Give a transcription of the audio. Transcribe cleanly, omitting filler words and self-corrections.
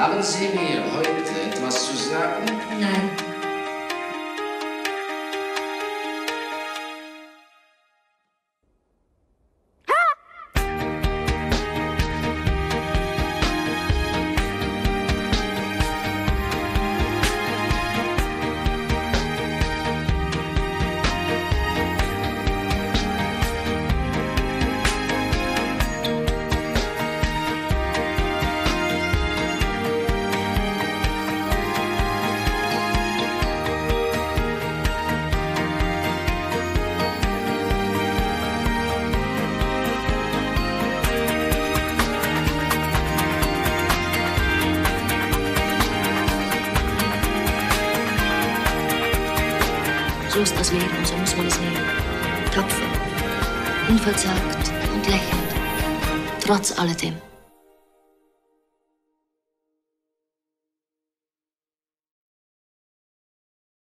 Haben Sie mir heute etwas zu sagen? Nein. So ist das Leben, so muss man es nehmen. Tapfer, unverzagt und lächelnd, trotz alledem.